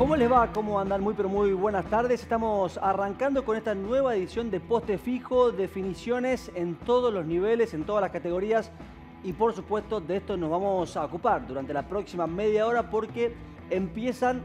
¿Cómo les va? ¿Cómo andan? Muy pero muy buenas tardes. Estamos arrancando con esta nueva edición de Poste Fijo, definiciones en todos los niveles, en todas las categorías. Y por supuesto de esto nos vamos a ocupar durante la próxima media hora porque empiezan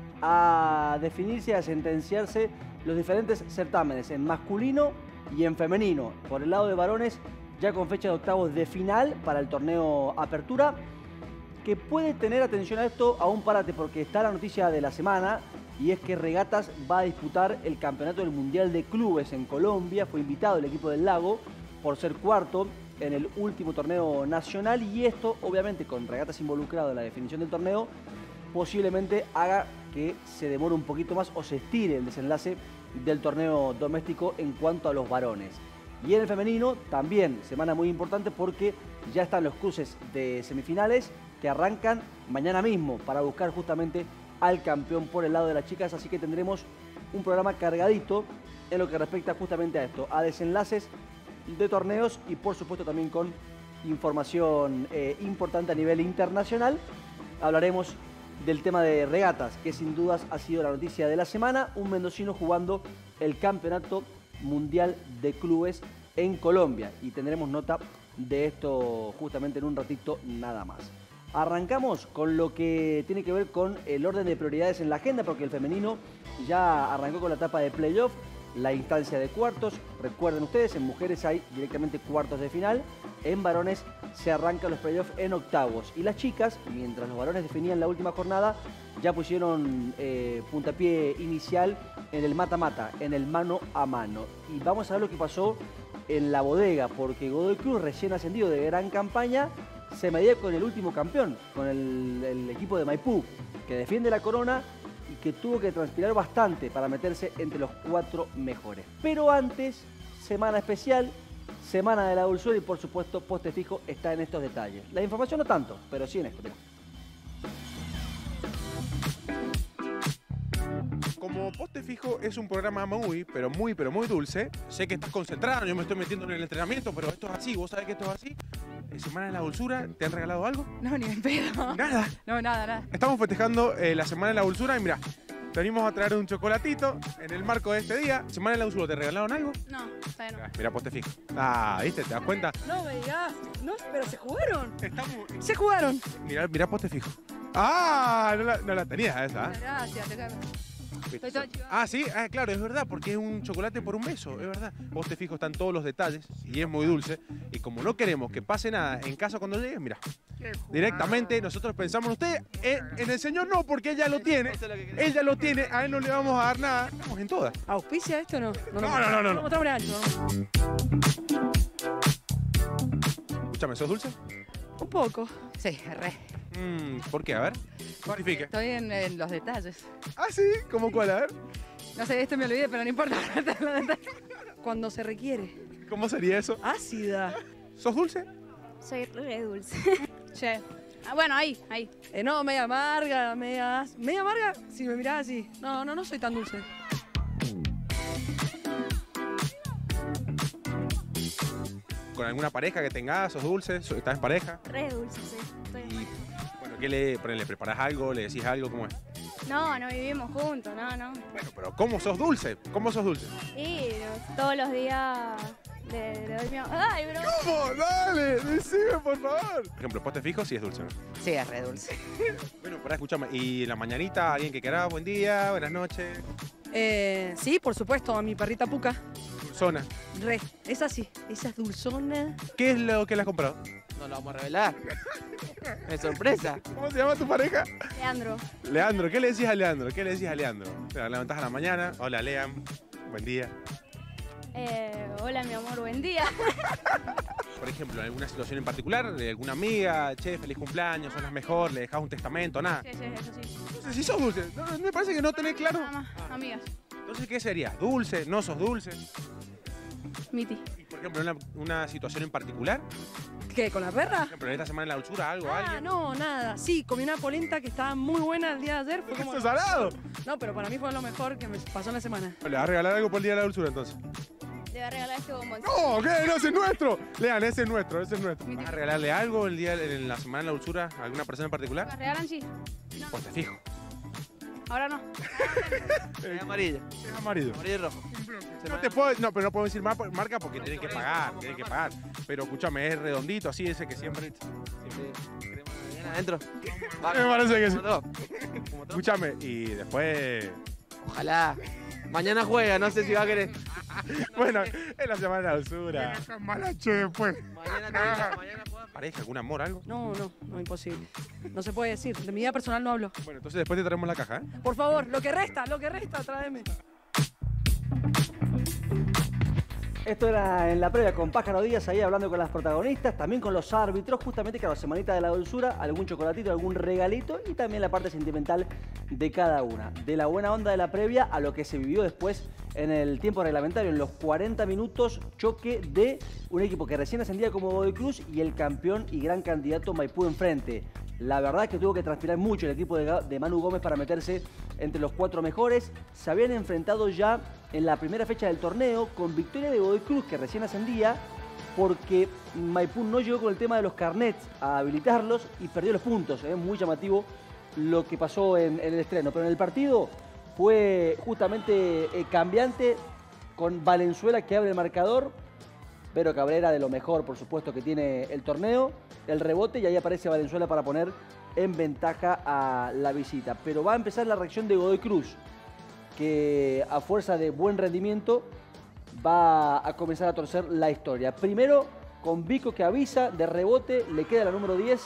a definirse, a sentenciarse los diferentes certámenes en masculino y en femenino. Por el lado de varones, ya con fecha de octavos de final para el torneo Apertura, que puede tener, atención a esto, a un parate, porque está la noticia de la semana, y es que Regatas va a disputar el campeonato del Mundial de Clubes en Colombia. Fue invitado el equipo del Lago por ser cuarto en el último torneo nacional, y esto, obviamente, con Regatas involucrado en la definición del torneo, posiblemente haga que se demore un poquito más o se estire el desenlace del torneo doméstico en cuanto a los varones. Y en el femenino también, semana muy importante porque ya están los cruces de semifinales que arrancan mañana mismo para buscar justamente al campeón por el lado de las chicas. Así que tendremos un programa cargadito en lo que respecta justamente a esto, a desenlaces de torneos y por supuesto también con información importante a nivel internacional. Hablaremos del tema de regatas, que sin dudas ha sido la noticia de la semana. Un mendocino jugando el campeonato mundial de clubes en Colombia, y tendremos nota de esto justamente en un ratito nada más. Arrancamos con lo que tiene que ver con el orden de prioridades en la agenda, porque el femenino ya arrancó con la etapa de playoff, la instancia de cuartos. Recuerden ustedes, en mujeres hay directamente cuartos de final, en varones se arrancan los playoffs en octavos. Y las chicas, mientras los varones definían la última jornada, ya pusieron puntapié inicial en el mata-mata, en el mano a mano. Y vamos a ver lo que pasó en la bodega, porque Godoy Cruz, recién ascendido de gran campaña, se medía con el último campeón, con el equipo de Maipú, que defiende la corona y que tuvo que transpirar bastante para meterse entre los 4 mejores. Pero antes, semana especial, semana de la dulzura, y por supuesto Poste Fijo está en estos detalles. La información no tanto, pero sí en esto. Mirá. Como Poste Fijo es un programa pero muy dulce, sé que estás concentrado, yo me estoy metiendo en el entrenamiento, pero esto es así, vos sabés que esto es así. Semana de la Dulzura, ¿te han regalado algo? No, ni en pedo. ¿Nada? No, nada. Estamos festejando la Semana de la Dulzura y mira, te venimos a traer un chocolatito en el marco de este día. Semana de la Dulzura, ¿te regalaron algo? No, todavía no. Mira, Poste Fijo. Ah, ¿viste? ¿Te das cuenta? No me digas. No, pero se jugaron. Estamos... Se jugaron. Mira Poste Fijo. Ah, no la tenías esa, ¿eh? Gracias, te cago. Estoy todo chivado. Ah, sí, claro, es verdad, porque es un chocolate por un beso, es verdad. Poste Fijo están todos los detalles y es muy dulce. Y como no queremos que pase nada en casa cuando llegues, mira, directamente nosotros pensamos en usted, en el señor no, porque él ya lo tiene. Él ya lo tiene, a él no le vamos a dar nada. Estamos en todas. ¿Auspicia esto o no? No. Mostrame algo. Escúchame, ¿sos dulce? Un poco. Sí, re. ¿Por qué? A ver, justifique. Estoy en los detalles. Ah, sí, ¿cómo cuál? A ver. No sé, esto me olvidé, pero no importa. Cuando se requiere. ¿Cómo sería eso? Ácida. ¿Sos dulce? Soy re dulce. Che. Bueno, ahí. No, media amarga, media amarga. Si me mirás así. No soy tan dulce. ¿Con alguna pareja que tengas? ¿Sos dulce? ¿Estás en pareja? Re dulce, sí. Y, bueno, ¿qué le preparás algo? ¿Le decís algo? ¿Cómo es? No decimos juntos, no. Bueno, pero ¿cómo sos dulce? ¿Cómo sos dulce? Y todos los días le doy mi... ¡Ay, bro! ¿Cómo? Dale, decime, por favor. Por ejemplo, Poste Fijo sí es dulce, ¿no? Sí, es re dulce. Bueno, pará, escúchame. ¿Y en la mañanita alguien que quiera? Buen día, buenas noches. Sí, por supuesto, a mi perrita Puca. Dulzona. Re, esa sí, esa es dulzona. ¿Qué es lo que le has comprado? No lo vamos a revelar. Es sorpresa. ¿Cómo se llama tu pareja? Leandro. Leandro. ¿Qué le decís a Leandro? ¿Qué le decís a Leandro? Te levantás a la mañana. Hola, Leam. Buen día. Hola, mi amor, buen día. Por ejemplo, en alguna situación en particular, de alguna amiga, che, feliz cumpleaños, sos la mejor, le dejás un testamento, nada. Sí, eso sí. Entonces, si sos dulce, no, me parece que no tenés claro. Nada más, amigas. Entonces, ¿qué sería? ¿Dulce? ¿No sos dulce? Miti. Y, por ejemplo, en una situación en particular, ¿Qué, con la perra? por ejemplo, en esta semana en la dulzura, algo, alguien. No, nada. Sí, comí una polenta que estaba muy buena el día de ayer. Fue como... ¡Eso es salado! No, pero para mí fue lo mejor que me pasó en la semana. ¿Le vas a regalar algo por el día de la dulzura, entonces? Le voy a regalar este bomboncito. ¡No! ¿Qué? ¡No, ese es nuestro! Lean, ese es nuestro. ¿Vas a regalarle algo en la semana de la dulzura a alguna persona en particular? ¿Me regalan sí? Poste Fijo. Ahora no. Es amarilla. Es amarillo. Amarillo y rojo. No, pero no puedo decir marca porque tienen que pagar, Pero escúchame, es redondito, así ese que siempre... Bien adentro. Me parece que sí. Como todo. Escúchame, y después... Ojalá. Mañana juega, no sé si va a querer. Bueno, es la semana de la usura. Malache después. Mañana juega. ¿Pareja, algún amor, algo? No, imposible. No se puede decir. De mi vida personal no hablo. Bueno, entonces después te traemos la caja, ¿eh? Por favor, lo que resta, tráeme. Esto era en la previa con Pájaro Díaz, ahí hablando con las protagonistas, también con los árbitros, justamente que a la semanita de la dulzura, algún chocolatito, algún regalito y también la parte sentimental de cada una. De la buena onda de la previa a lo que se vivió después en el tiempo reglamentario, en los 40 minutos, choque de un equipo que recién ascendía como Godoy Cruz y el campeón y gran candidato Maipú enfrente. La verdad es que tuvo que transpirar mucho el equipo de Manu Gómez para meterse entre los 4 mejores. Se habían enfrentado ya en la primera fecha del torneo con victoria de Godoy Cruz, que recién ascendía, porque Maipú no llegó con el tema de los carnets a habilitarlos y perdió los puntos. Es muy llamativo lo que pasó en el estreno. Pero en el partido fue justamente cambiante con Valenzuela que abre el marcador. Pero Cabrera de lo mejor, por supuesto, que tiene el torneo, el rebote, y ahí aparece Valenzuela para poner en ventaja a la visita. Pero va a empezar la reacción de Godoy Cruz, que a fuerza de buen rendimiento va a comenzar a torcer la historia. Primero con Vico, que avisa, de rebote le queda la número 10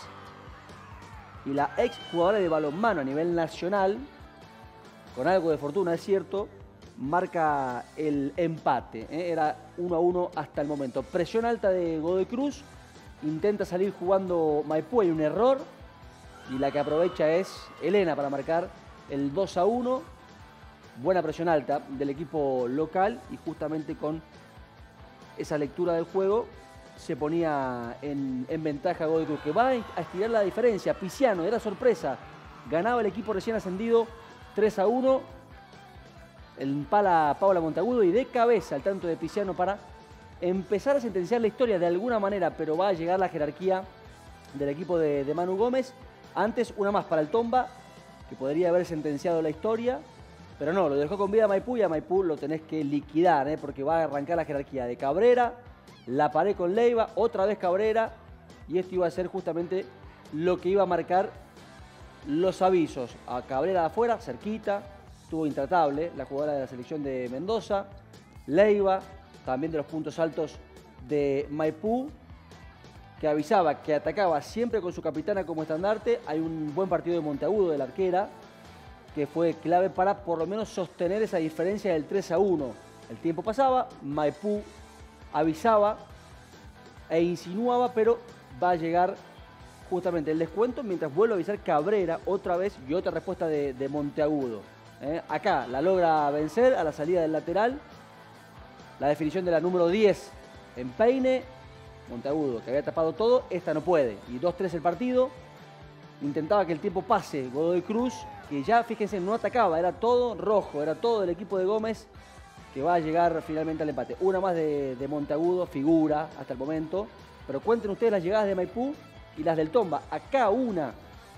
y la ex jugadora de balonmano a nivel nacional, con algo de fortuna, es cierto, marca el empate. Era 1-1 hasta el momento. Presión alta de Godoy Cruz, intenta salir jugando Maipú, hay un error y la que aprovecha es Elena para marcar el 2-1. Buena presión alta del equipo local y justamente con esa lectura del juego se ponía en ventaja Godoy Cruz, que va a estirar la diferencia. Piciano, era sorpresa, ganaba el equipo recién ascendido 3-1. Empala Paula Monteagudo y de cabeza el tanto de Piciano para empezar a sentenciar la historia de alguna manera, pero va a llegar la jerarquía del equipo de Manu Gómez. Antes una más para el Tomba, que podría haber sentenciado la historia, pero no, lo dejó con vida a Maipú y a Maipú lo tenés que liquidar, porque va a arrancar la jerarquía de Cabrera, la pared con Leiva, otra vez Cabrera, y esto iba a ser justamente lo que iba a marcar los avisos. A Cabrera de afuera, cerquita, estuvo intratable la jugadora de la selección de Mendoza. Leiva, también de los puntos altos de Maipú, que avisaba que atacaba siempre con su capitana como estandarte. Hay un buen partido de Monteagudo, de la arquera, que fue clave para por lo menos sostener esa diferencia del 3-1. El tiempo pasaba, Maipú avisaba e insinuaba, pero va a llegar justamente el descuento mientras vuelve a avisar Cabrera otra vez y otra respuesta de Monteagudo. Acá la logra vencer a la salida del lateral. La definición de la número 10 en peine. Monteagudo, que había tapado todo, esta no puede. Y 2-3 el partido. Intentaba que el tiempo pase Godoy Cruz, que ya, fíjense, no atacaba. Era todo rojo, era todo del equipo de Gómez, que va a llegar finalmente al empate. Una más de Monteagudo, figura hasta el momento. Pero cuenten ustedes las llegadas de Maipú y las del Tomba. Acá una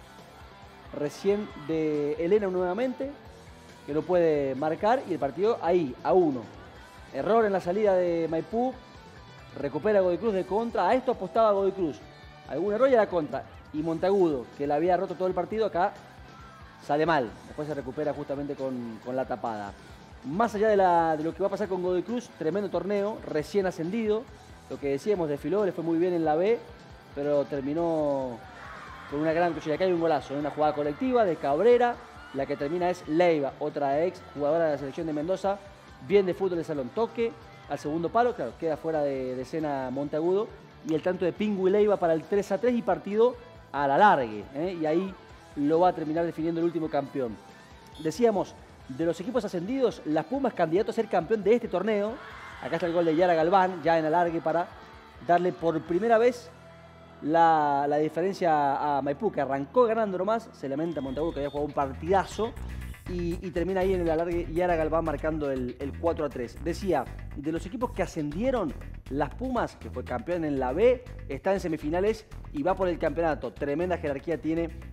recién de Elena nuevamente, que no puede marcar, y el partido ahí, a 1. Error en la salida de Maipú, recupera Godoy Cruz de contra. A esto apostaba Godoy Cruz. Algún error y a la contra. Y Monteagudo, que la había roto todo el partido, acá sale mal. Después se recupera justamente con la tapada. Más allá de lo que va a pasar con Godoy Cruz, tremendo torneo, recién ascendido. Lo que decíamos, desfiló, le fue muy bien en la B, pero terminó con una gran cuchilla. Acá hay un golazo, una jugada colectiva de Cabrera. La que termina es Leiva, otra ex jugadora de la selección de Mendoza. Bien de fútbol de salón, toque al segundo palo, claro, queda fuera de escena Monteagudo. Y el tanto de Pingu y Leiva para el 3-3 y partido a la largue. Y ahí lo va a terminar definiendo el último campeón. Decíamos, de los equipos ascendidos, las Pumas candidato a ser campeón de este torneo. Acá está el gol de Yara Galván, ya en alargue para darle por primera vez la diferencia a Maipú, que arrancó ganando nomás. Se lamenta Monteagudo, que había jugado un partidazo. Y termina ahí en el alargue Yara Galván marcando el 4-3. Decía, de los equipos que ascendieron, las Pumas, que fue campeón en la B, está en semifinales y va por el campeonato. Tremenda jerarquía tiene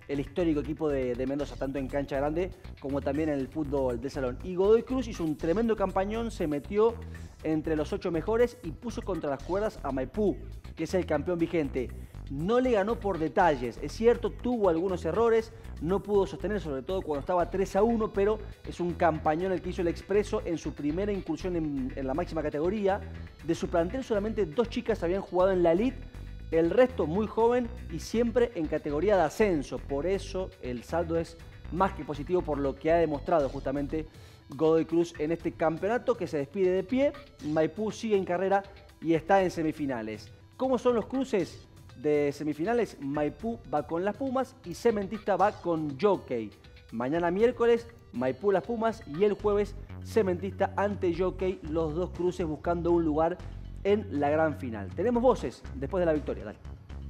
el histórico equipo de Mendoza, tanto en cancha grande como también en el fútbol de salón. Y Godoy Cruz hizo un tremendo campañón, se metió entre los 8 mejores y puso contra las cuerdas a Maipú, que es el campeón vigente. No le ganó por detalles, es cierto, tuvo algunos errores, no pudo sostener, sobre todo cuando estaba 3-1, pero es un campañón el que hizo el Expreso en su primera incursión en la máxima categoría. De su plantel solamente 2 chicas habían jugado en la elite, el resto muy joven y siempre en categoría de ascenso. Por eso el saldo es más que positivo por lo que ha demostrado justamente Godoy Cruz en este campeonato, que se despide de pie. Maipú sigue en carrera y está en semifinales. ¿Cómo son los cruces de semifinales? Maipú va con las Pumas y Cementista va con Jockey. Mañana miércoles, Maipú las Pumas y el jueves Cementista ante Jockey, los 2 cruces buscando un lugar en la gran final. Tenemos voces después de la victoria, dale.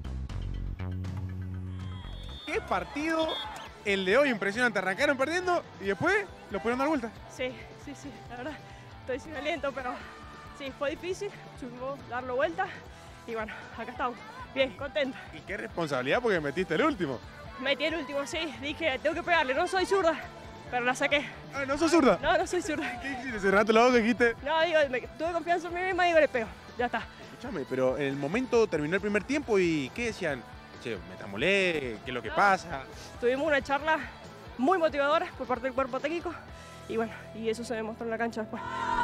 ¿Qué partido el de hoy? Impresionante. Arrancaron perdiendo y después lo pudieron dar vuelta. Sí, la verdad, estoy sin aliento, pero sí, fue difícil, tuvimos que darlo vuelta y bueno, acá estamos, bien, contenta. Y qué responsabilidad porque metiste el último. Metí el último, sí, dije, tengo que pegarle, no soy zurda, pero la saqué. Ah, ¿no sos zurda? No soy zurda. ¿Qué hiciste? ¿Cerraste los ojos y dijiste? No, digo, tuve confianza en mí misma y digo, le pego, ya está. Escúchame, pero en el momento terminó el primer tiempo y ¿qué decían? Che, metámosle, ¿qué es lo que pasa? Tuvimos una charla muy motivadora por parte del cuerpo técnico y bueno, y eso se demostró en la cancha después.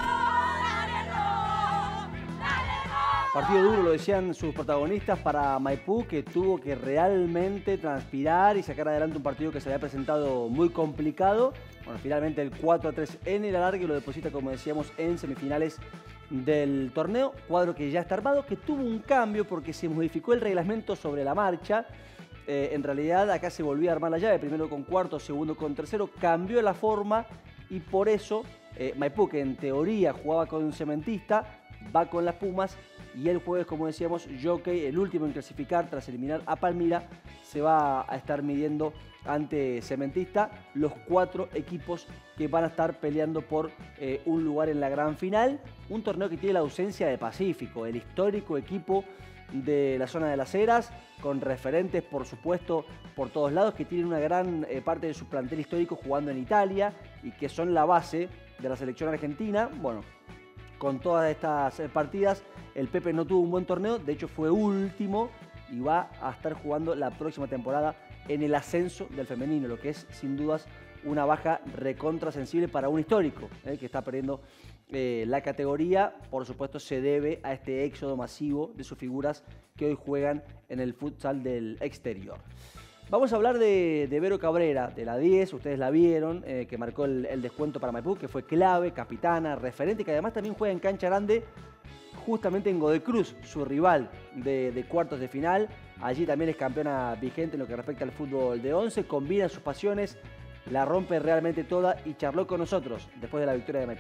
Partido duro, lo decían sus protagonistas, para Maipú, que tuvo que realmente transpirar y sacar adelante un partido que se había presentado muy complicado. Bueno, finalmente el 4-3 en el alargue lo deposita, como decíamos, en semifinales del torneo. Cuadro que ya está armado, que tuvo un cambio porque se modificó el reglamento sobre la marcha. En realidad acá se volvió a armar la llave, primero con cuarto, segundo con tercero, cambió la forma y por eso Maipú, que en teoría jugaba con Cementista, va con las Pumas. Y el jueves, como decíamos, Jockey, el último en clasificar tras eliminar a Palmira, se va a estar midiendo ante Cementista, los 4 equipos que van a estar peleando por un lugar en la gran final. Un torneo que tiene la ausencia de Pacífico, el histórico equipo de la zona de las Heras, con referentes, por supuesto, por todos lados, que tienen una gran parte de su plantel histórico jugando en Italia y que son la base de la selección argentina. Bueno, con todas estas partidas, el Pepe no tuvo un buen torneo, de hecho fue último y va a estar jugando la próxima temporada en el ascenso del femenino, lo que es sin dudas una baja recontra sensible para un histórico que está perdiendo la categoría. Por supuesto se debe a este éxodo masivo de sus figuras que hoy juegan en el futsal del exterior. Vamos a hablar de Vero Cabrera, de la 10, ustedes la vieron, que marcó el descuento para Maipú, que fue clave, capitana, referente, que además también juega en cancha grande, justamente en Godoy Cruz, su rival de cuartos de final. Allí también es campeona vigente en lo que respecta al fútbol de 11, combina sus pasiones, la rompe realmente toda y charló con nosotros después de la victoria de Maipú.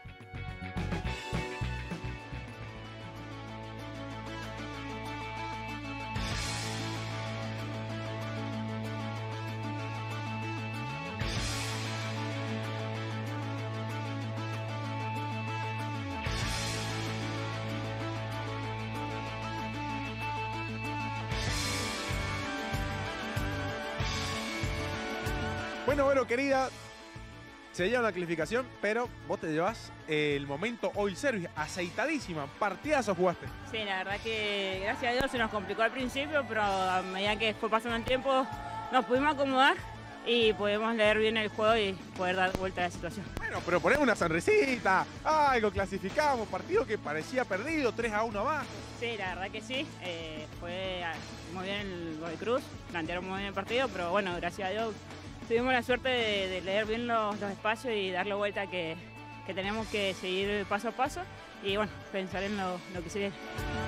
Bueno, querida, se lleva una clasificación, pero vos te llevas el momento Oil Service, aceitadísima, partidazo jugaste. Sí, la verdad que gracias a Dios se nos complicó al principio, pero a medida que fue pasando el tiempo nos pudimos acomodar y pudimos leer bien el juego y poder dar vuelta a la situación. Bueno, pero ponemos una sonrisita, algo clasificamos, partido que parecía perdido, 3-1 abajo. Sí, la verdad que sí, fue muy bien el Godoy Cruz, plantearon muy bien el partido, pero bueno, gracias a Dios tuvimos la suerte de leer bien los espacios y darle vuelta que tenemos que seguir paso a paso y bueno, pensar en lo que se viene.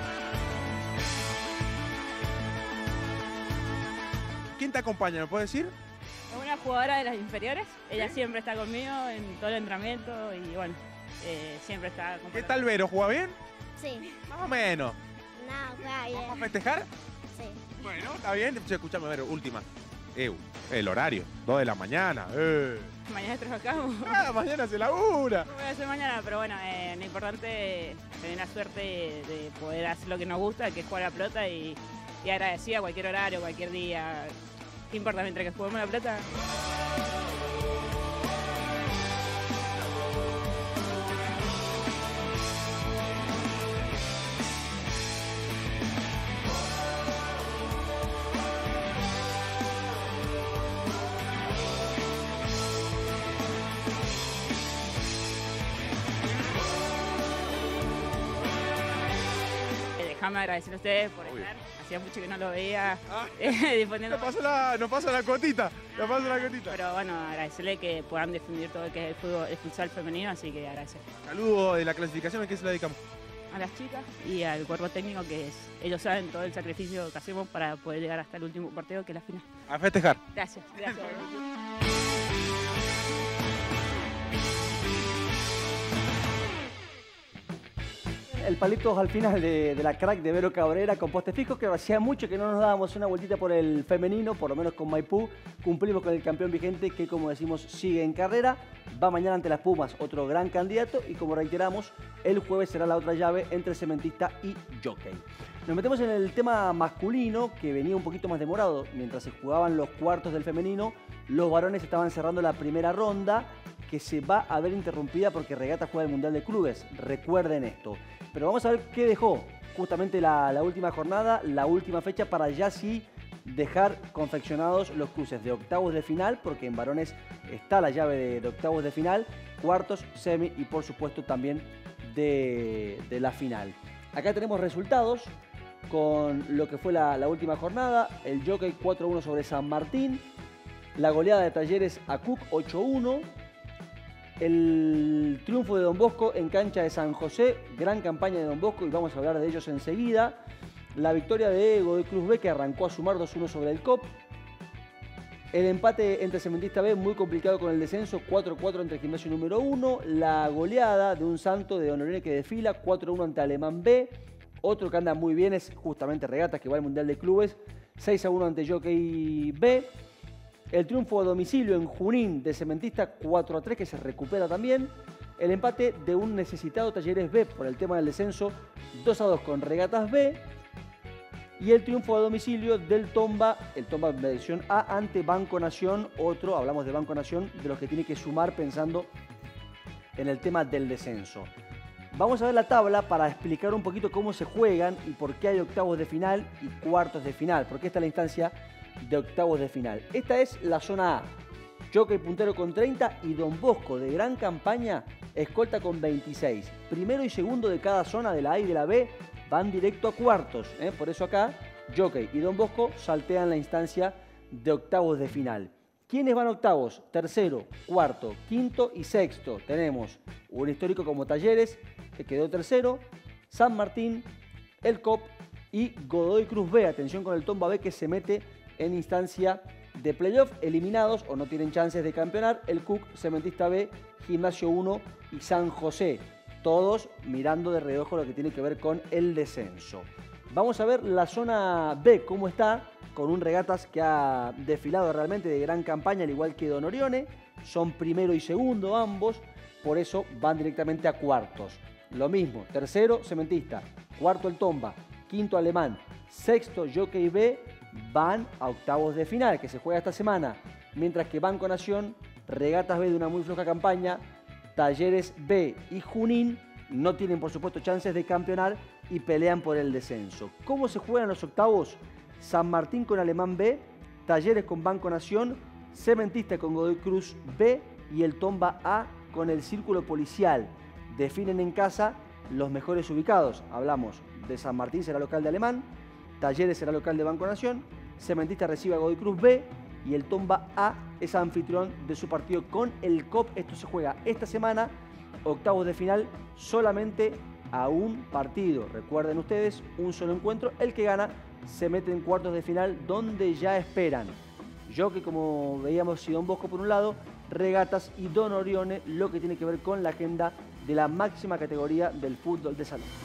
¿Quién te acompaña? ¿Me puedes decir? Es una jugadora de las inferiores, ella siempre está conmigo en todo el entrenamiento y bueno, siempre está conmigo. ¿Qué tal Vero? ¿Juega bien? Sí. Más o menos. No, juega bien. ¿Vamos a festejar? Sí. Bueno, está bien. Escúchame, Vero, última. El horario, 2 de la mañana. Mañana trabajamos. Mañana se labura. No voy a hacer mañana, pero bueno, lo importante es tener la suerte de poder hacer lo que nos gusta, que es jugar a la pelota y agradecida a cualquier horario, cualquier día, ¿qué importa mientras que juguemos la plata? Déjame agradecer a ustedes por estar. Hacía mucho que no lo veía difundiendo. Nos pasa la cotita. Pero bueno, agradecerle que puedan difundir todo lo que es el fútbol, el futsal femenino, así que agradecer. Saludo de la clasificación, ¿a qué se la dedicamos? A las chicas y al cuerpo técnico, que es, ellos saben todo el sacrificio que hacemos para poder llegar hasta el último partido, que es la final. A festejar. Gracias. El palito al final de la crack de Vero Cabrera con poste fijo, que hacía mucho que no nos dábamos una vueltita por el femenino, por lo menos con Maipú. Cumplimos con el campeón vigente que, como decimos, sigue en carrera. Va mañana ante las Pumas, otro gran candidato. Y como reiteramos, el jueves será la otra llave entre Cementista y Jockey. Nos metemos en el tema masculino, que venía un poquito más demorado. Mientras se jugaban los cuartos del femenino, los varones estaban cerrando la primera ronda, que se va a ver interrumpida porque Regata juega el Mundial de Clubes. Recuerden esto. Pero vamos a ver qué dejó justamente la última jornada, la última fecha, para ya sí dejar confeccionados los cruces de octavos de final, porque en varones está la llave de octavos de final, cuartos, semi y por supuesto también de la final. Acá tenemos resultados con lo que fue la última jornada. El Jockey 4-1 sobre San Martín, la goleada de Talleres a Cook 8-1. El triunfo de Don Bosco en cancha de San José, gran campaña de Don Bosco y vamos a hablar de ellos enseguida. La victoria de Godoy Cruz B, que arrancó a sumar 2-1 sobre el COP. El empate entre Cementista B, muy complicado con el descenso, 4-4 entre Gimnasio número 1. La goleada de un Santo de Don Orione que desfila, 4-1 ante Alemán B. Otro que anda muy bien es justamente Regatas, que va al Mundial de Clubes, 6-1 ante Jockey B. El triunfo a domicilio en Junín de Cementista 4-3, que se recupera también. El empate de un necesitado Talleres B por el tema del descenso, 2-2 con Regatas B. Y el triunfo a domicilio del Tomba, el Tomba versión A, ante Banco Nación. Otro, hablamos de Banco Nación, de los que tiene que sumar pensando en el tema del descenso. Vamos a ver la tabla para explicar un poquito cómo se juegan y por qué hay octavos de final y cuartos de final. Porque esta es la instancia de octavos de final. Esta es la zona A. Jockey puntero con 30 y Don Bosco, de gran campaña, escolta con 26. Primero y segundo de cada zona, de la A y de la B, van directo a cuartos. Por eso acá, Jockey y Don Bosco saltean la instancia de octavos de final. ¿Quiénes van a octavos? Tercero, cuarto, quinto y sexto. Tenemos un histórico como Talleres, que quedó tercero, San Martín, el COP y Godoy Cruz B. Atención con el Tomba B, que se mete en instancia de playoff, eliminados o no tienen chances de campeonar el Cook, Cementista B, Gimnasio 1 y San José. Todos mirando de reojo lo que tiene que ver con el descenso. Vamos a ver la zona B, cómo está, con un Regatas que ha desfilado realmente de gran campaña, al igual que Don Orione. Son primero y segundo ambos, por eso van directamente a cuartos. Lo mismo, tercero Cementista, cuarto el Tomba, quinto Alemán, sexto Jockey B, van a octavos de final, que se juega esta semana, mientras que Banco Nación, Regatas B de una muy floja campaña, Talleres B y Junín no tienen por supuesto chances de campeonar y pelean por el descenso. ¿Cómo se juegan los octavos? San Martín con Alemán B, Talleres con Banco Nación, Cementista con Godoy Cruz B y el Tomba A con el Círculo Policial. Definen en casa los mejores ubicados. Hablamos de San Martín, será local de Alemán, Talleres será local de Banco Nación, Cementista recibe a Godoy Cruz B y el Tomba A es anfitrión de su partido con el COP. Esto se juega esta semana, octavos de final, solamente a un partido. Recuerden ustedes, un solo encuentro. El que gana se mete en cuartos de final, donde ya esperan Jockey, como veíamos, y Don Bosco por un lado, Regatas y Don Orione, lo que tiene que ver con la agenda de la máxima categoría del fútbol de salón.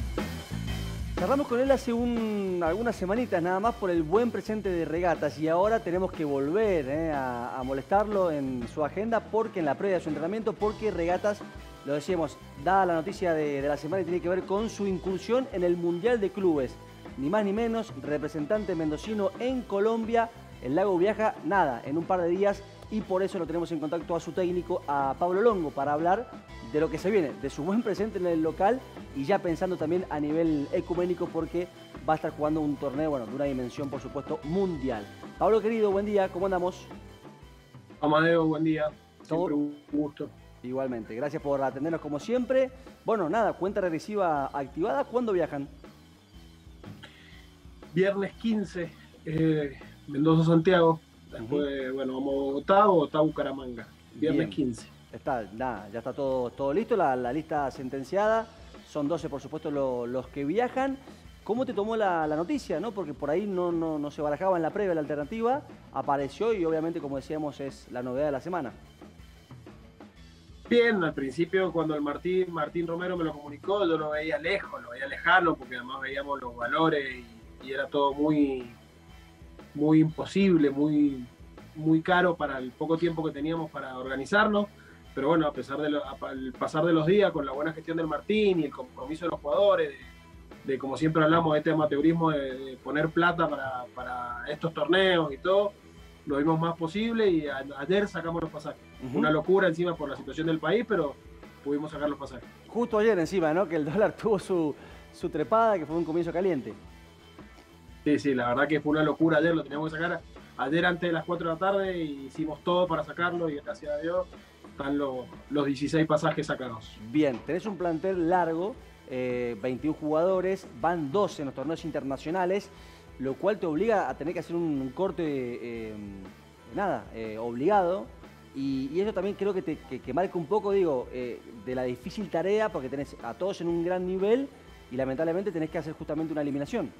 Cerramos con él hace algunas semanitas nada más por el buen presente de Regatas y ahora tenemos que volver a molestarlo en su agenda, porque en la previa de su entrenamiento, porque Regatas, lo decíamos, dada la noticia de la semana, y tiene que ver con su incursión en el Mundial de Clubes. Ni más ni menos, representante mendocino en Colombia, El Lago viaja, nada, en un par de días y por eso lo tenemos en contacto a su técnico, a Pablo Longo, para hablar de lo que se viene, de su buen presente en el local y ya pensando también a nivel ecuménico porque va a estar jugando un torneo, bueno, de una dimensión, por supuesto, mundial. Pablo, querido, buen día, ¿cómo andamos? Amadeo, buen día. ¿Todo? Siempre un gusto. Igualmente, gracias por atendernos como siempre. Bueno, nada, cuenta regresiva activada, ¿cuándo viajan? Viernes 15, Mendoza-Santiago. Después, bueno, vamos a Bogotá, Bucaramanga. Viernes Bien. 15. Está, nada, ya está todo listo, la lista sentenciada. Son 12, por supuesto, los que viajan. ¿Cómo te tomó la noticia, no? Porque por ahí no se barajaba en la previa la alternativa. Apareció y obviamente, como decíamos, es la novedad de la semana. Bien, al principio cuando el Martín Romero me lo comunicó, yo lo veía lejos, lo veía lejano, porque además veíamos los valores y era todo muy imposible, muy caro para el poco tiempo que teníamos para organizarnos. Pero bueno, al pasar de los días, con la buena gestión del Martín y el compromiso de los jugadores, de como siempre hablamos, de este amateurismo, de poner plata para estos torneos y todo, lo vimos más posible y ayer sacamos los pasajes. Una locura encima por la situación del país, pero pudimos sacar los pasajes. Justo ayer encima, ¿no? Que el dólar tuvo su trepada, que fue un comienzo caliente. Sí, la verdad que fue una locura ayer, lo teníamos que sacar ayer antes de las 4 de la tarde y hicimos todo para sacarlo y gracias a Dios están los 16 pasajes sacados. Bien, tenés un plantel largo, 21 jugadores, van 12 en los torneos internacionales, lo cual te obliga a tener que hacer un corte, obligado. Y eso también creo que marca un poco, de la difícil tarea, porque tenés a todos en un gran nivel y lamentablemente tenés que hacer justamente una eliminación.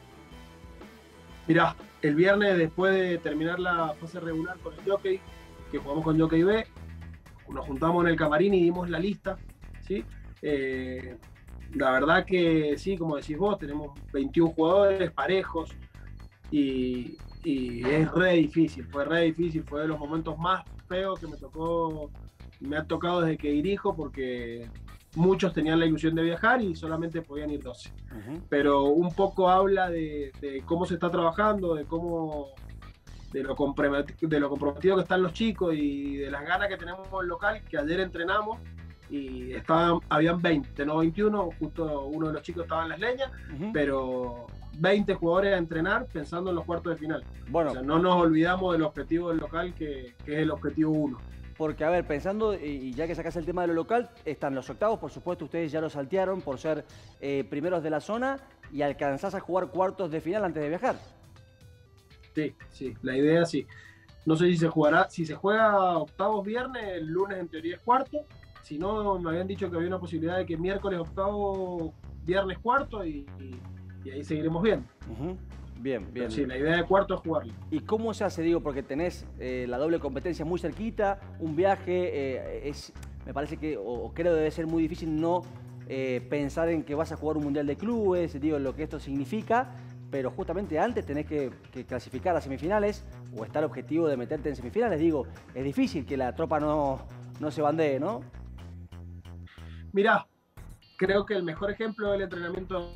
Mirá, el viernes después de terminar la fase regular con el Jockey, que jugamos con Jockey B, nos juntamos en el camarín y dimos la lista, ¿sí? La verdad que sí, como decís vos, tenemos 21 jugadores parejos y es re difícil, fue de los momentos más feos que me ha tocado desde que dirijo, porque muchos tenían la ilusión de viajar y solamente podían ir 12. Pero un poco habla de cómo se está trabajando, de lo comprometido que están los chicos y de las ganas que tenemos en el local, que ayer entrenamos y habían 20, no 21, justo uno de los chicos estaba en las leñas, pero 20 jugadores a entrenar pensando en los cuartos de final. Bueno, o sea, no nos olvidamos del objetivo del local, que es el objetivo 1. Porque, a ver, pensando, y ya que sacás el tema de lo local, están los octavos, por supuesto, ustedes ya lo saltearon por ser primeros de la zona y alcanzás a jugar cuartos de final antes de viajar. Sí, la idea sí. No sé si se juega octavos viernes, el lunes en teoría es cuarto. Si no, me habían dicho que había una posibilidad de que miércoles octavo, viernes cuarto y ahí seguiremos viendo. Bien. Pero sí, la idea de cuarto es jugarlo. ¿Y cómo se hace? Porque tenés la doble competencia muy cerquita, un viaje, me parece que, o creo debe ser muy difícil no pensar en que vas a jugar un mundial de clubes, lo que esto significa, pero justamente antes tenés que clasificar a semifinales o está el objetivo de meterte en semifinales. Es difícil que la tropa no se bandee, ¿no? Mirá, creo que el mejor ejemplo del entrenamiento,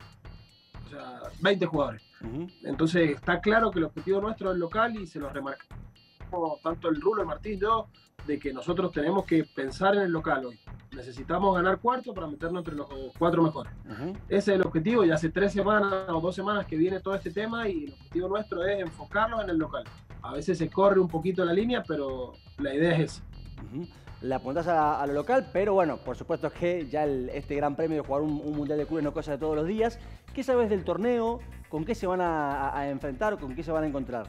20 jugadores. Entonces está claro que el objetivo nuestro es local y se lo remarcamos tanto el Rulo, el Martín, yo, de que nosotros tenemos que pensar en el local hoy. Necesitamos ganar cuarto para meternos entre los 4 mejores. Ese es el objetivo y hace 3 semanas o 2 semanas que viene todo este tema y el objetivo nuestro es enfocarnos en el local. A veces se corre un poquito la línea, pero la idea es esa. La apuntás a lo local, pero bueno, por supuesto que ya este gran premio de jugar un mundial de clubes no es cosa de todos los días. ¿Qué sabes del torneo? ¿Con qué se van a enfrentar? ¿Con qué se van a encontrar?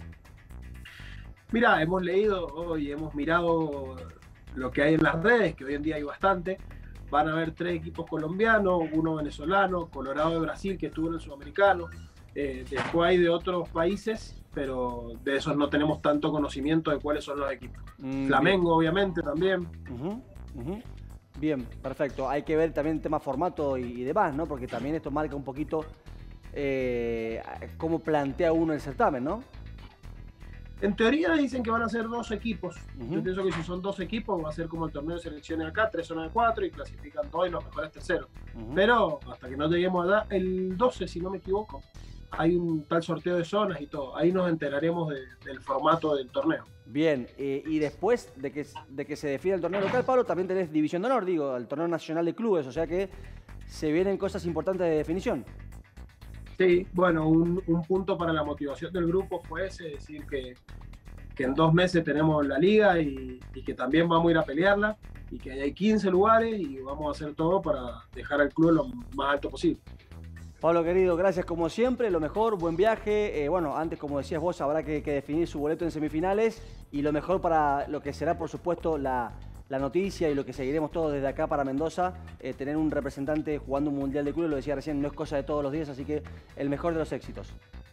Mira, hemos leído y hemos mirado lo que hay en las redes, que hoy en día hay bastante. Van a haber 3 equipos colombianos, 1 venezolano, Colorado de Brasil, que estuvo en el Sudamericano. Después hay de otros países, pero de esos no tenemos tanto conocimiento de cuáles son los equipos. Flamengo, obviamente, también. Bien, perfecto. Hay que ver también el tema formato y demás, ¿no? Porque también esto marca un poquito cómo plantea uno el certamen, ¿no? En teoría dicen que van a ser 2 equipos. Yo pienso que si son 2 equipos va a ser como el torneo de selecciones acá, 3 zonas de 4 y clasifican 2 y los mejores terceros. Pero hasta que no lleguemos allá, el 12, si no me equivoco, hay un tal sorteo de zonas y todo. Ahí nos enteraremos del formato del torneo. Bien, y después de que se defina el torneo local, Pablo, también tenés División de Honor, digo, el torneo nacional de clubes, o sea que se vienen cosas importantes de definición. Sí, bueno, un punto para la motivación del grupo fue ese, es decir, que en 2 meses tenemos la liga y que también vamos a ir a pelearla y que hay 15 lugares y vamos a hacer todo para dejar al club lo más alto posible. Pablo querido, gracias como siempre, lo mejor, buen viaje. Bueno, antes como decías vos, habrá que definir su boleto en semifinales y lo mejor para lo que será por supuesto la noticia y lo que seguiremos todos desde acá para Mendoza, tener un representante jugando un Mundial de Clubes, lo decía recién, no es cosa de todos los días, así que el mejor de los éxitos.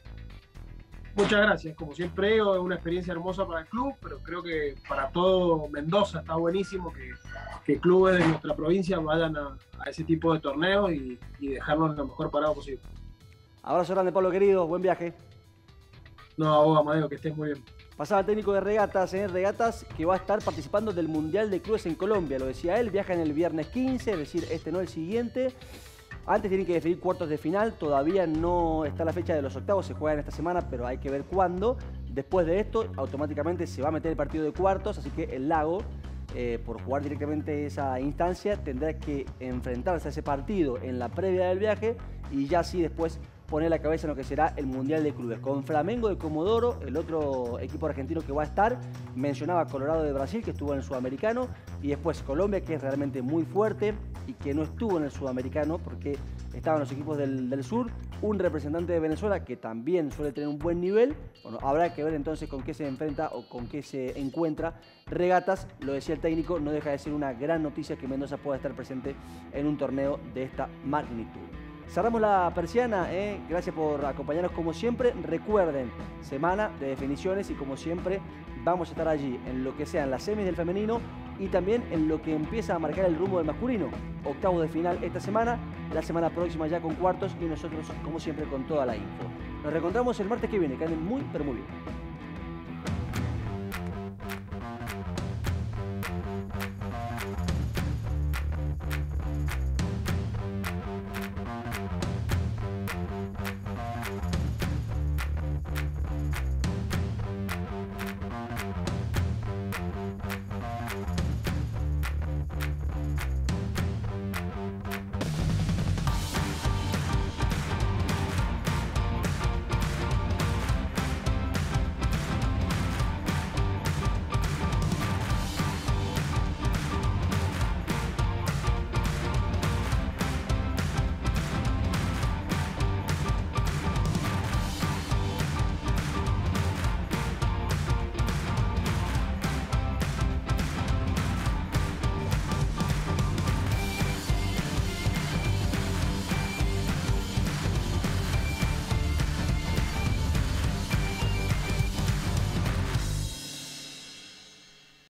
Muchas gracias, como siempre digo, es una experiencia hermosa para el club, pero creo que para todo Mendoza está buenísimo que clubes de nuestra provincia vayan a ese tipo de torneos y dejarnos lo mejor parado posible. Abrazo grande, Pablo querido, buen viaje. No, a vos, Amadeo, que estés muy bien. Pasaba el técnico de Regatas, Regatas, que va a estar participando del Mundial de Clubes en Colombia, lo decía él, viajan el viernes 15, es decir, este no el siguiente. Antes tienen que definir cuartos de final, todavía no está la fecha de los octavos, se juegan esta semana, pero hay que ver cuándo. Después de esto, automáticamente se va a meter el partido de cuartos, así que el Lago, por jugar directamente esa instancia, tendrá que enfrentarse a ese partido en la previa del viaje y ya sí después poner la cabeza en lo que será el Mundial de Clubes. Con Flamengo de Comodoro, el otro equipo argentino que va a estar, mencionaba Colorado de Brasil, que estuvo en el Sudamericano, y después Colombia, que es realmente muy fuerte y que no estuvo en el Sudamericano porque estaban los equipos del sur, un representante de Venezuela que también suele tener un buen nivel. Bueno, habrá que ver entonces con qué se enfrenta o con qué se encuentra Regatas. Lo decía el técnico, no deja de ser una gran noticia que Mendoza pueda estar presente en un torneo de esta magnitud. Cerramos la persiana, gracias por acompañarnos como siempre. Recuerden, semana de definiciones y como siempre vamos a estar allí en lo que sean las semis del femenino y también en lo que empieza a marcar el rumbo del masculino. Octavos de final esta semana, la semana próxima ya con cuartos y nosotros como siempre con toda la info. Nos reencontramos el martes que viene, que anden muy pero muy bien.